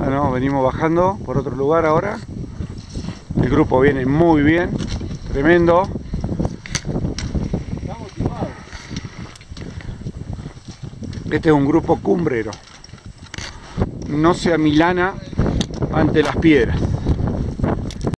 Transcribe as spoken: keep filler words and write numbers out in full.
Bueno, venimos bajando por otro lugar ahora. El grupo viene muy bien, tremendo. Este es un grupo cumbrero. No se amilana ante las piedras.